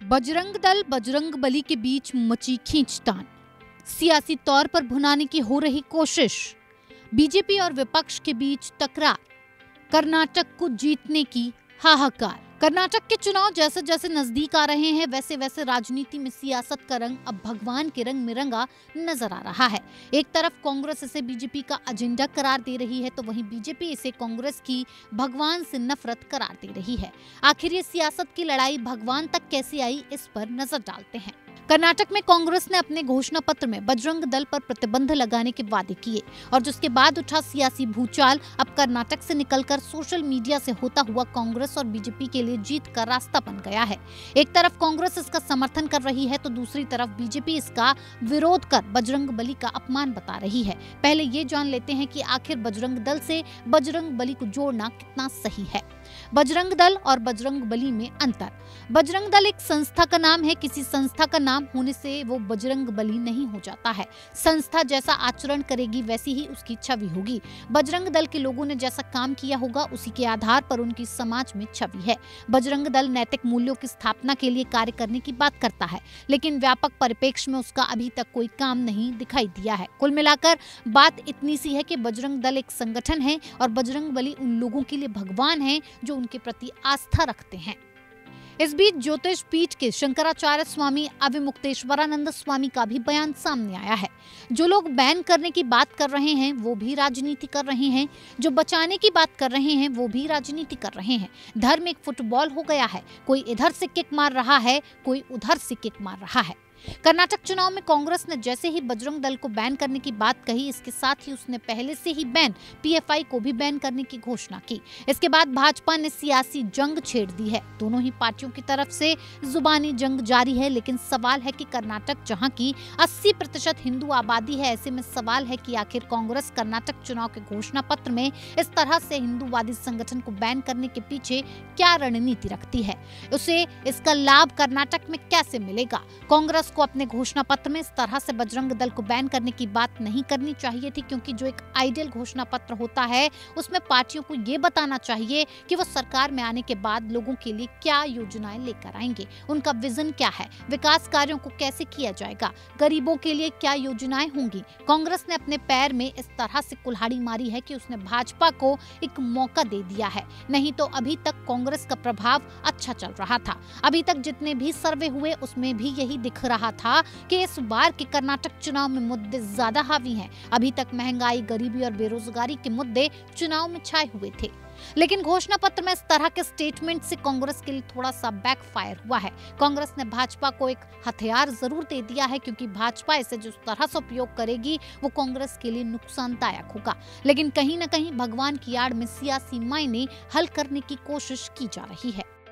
बजरंग दल बजरंग बली के बीच मची खींचतान, सियासी तौर पर भुनाने की हो रही कोशिश, बीजेपी और विपक्ष के बीच तकरार, कर्नाटक को जीतने की हाहाकार। कर्नाटक के चुनाव जैसे जैसे नजदीक आ रहे हैं वैसे वैसे राजनीति में सियासत का रंग अब भगवान के रंग में रंगा नजर आ रहा है। एक तरफ कांग्रेस इसे बीजेपी का एजेंडा करार दे रही है तो वहीं बीजेपी इसे कांग्रेस की भगवान से नफरत करार दे रही है। आखिर ये सियासत की लड़ाई भगवान तक कैसे आई, इस पर नजर डालते हैं। कर्नाटक में कांग्रेस ने अपने घोषणा पत्र में बजरंग दल पर प्रतिबंध लगाने के वादे किए और जिसके बाद उठा सियासी भूचाल अब कर्नाटक से निकलकर सोशल मीडिया से होता हुआ कांग्रेस और बीजेपी के लिए जीत का रास्ता बन गया है। एक तरफ कांग्रेस इसका समर्थन कर रही है तो दूसरी तरफ बीजेपी इसका विरोध कर बजरंग बली का अपमान बता रही है। पहले ये जान लेते हैं कि आखिर बजरंग दल से बजरंग बली को जोड़ना कितना सही है। बजरंग दल और बजरंग बली में अंतर। बजरंग दल एक संस्था का नाम है, किसी संस्था का नाम होने से वो बजरंग बली नहीं हो जाता है। संस्था जैसा आचरण करेगी वैसी ही उसकी छवि होगी। बजरंग दल के लोगों ने जैसा काम किया होगा उसी के आधार पर उनकी समाज में छवि है। बजरंग दल नैतिक मूल्यों की स्थापना के लिए कार्य करने की बात करता है, लेकिन व्यापक परिप्रेक्ष्य में उसका अभी तक कोई काम नहीं दिखाई दिया है। कुल मिलाकर बात इतनी सी है कि बजरंग दल एक संगठन है और बजरंग बली उन लोगों के लिए भगवान है जो उनके प्रति आस्था रखते हैं। इस बीच ज्योतिष पीठ के शंकराचार्य स्वामी अविमुक्तेश्वरानंद स्वामी का भी बयान सामने आया है। जो लोग बैन करने की बात कर रहे हैं वो भी राजनीति कर रहे हैं, जो बचाने की बात कर रहे हैं वो भी राजनीति कर रहे हैं। धर्म एक फुटबॉल हो गया है, कोई इधर से किक मार रहा है, कोई उधर से किक मार रहा है। कर्नाटक चुनाव में कांग्रेस ने जैसे ही बजरंग दल को बैन करने की बात कही, इसके साथ ही उसने पहले से ही बैन पीएफआई को भी बैन करने की घोषणा की। इसके बाद भाजपा ने सियासी जंग छेड़ दी है। दोनों ही पार्टियों की तरफ से जुबानी जंग जारी है, लेकिन सवाल है कि कर्नाटक जहां की 80% हिंदू आबादी है, ऐसे में सवाल है कि आखिर कांग्रेस कर्नाटक चुनाव के घोषणा पत्र में इस तरह से हिंदूवादी संगठन को बैन करने के पीछे क्या रणनीति रखती है, उसे इसका लाभ कर्नाटक में कैसे मिलेगा। कांग्रेस को अपने घोषणा पत्र में इस तरह से बजरंग दल को बैन करने की बात नहीं करनी चाहिए थी, क्योंकि जो एक आइडियल घोषणा पत्र होता है उसमें पार्टियों को ये बताना चाहिए कि वो सरकार में आने के बाद लोगों के लिए क्या योजनाएं लेकर आएंगे, उनका विजन क्या है, विकास कार्यों को कैसे किया जाएगा, गरीबों के लिए क्या योजनाएं होंगी। कांग्रेस ने अपने पैर में इस तरह से कुल्हाड़ी मारी है कि उसने भाजपा को एक मौका दे दिया है। नहीं तो अभी तक कांग्रेस का प्रभाव अच्छा चल रहा था। अभी तक जितने भी सर्वे हुए उसमें भी यही दिख रहा था कि इस बार के कर्नाटक चुनाव में मुद्दे ज्यादा हावी हैं। अभी तक महंगाई, गरीबी और बेरोजगारी के मुद्दे चुनाव में छाए हुए थे, लेकिन घोषणा पत्र में इस तरह के स्टेटमेंट से कांग्रेस के लिए थोड़ा सा बैकफायर हुआ है। कांग्रेस ने भाजपा को एक हथियार जरूर दे दिया है, क्योंकि भाजपा इसे जिस तरह से उपयोग करेगी वो कांग्रेस के लिए नुकसानदायक होगा। लेकिन कहीं न कहीं भगवान की आड़ में सियासी मायने हल करने की कोशिश की जा रही है।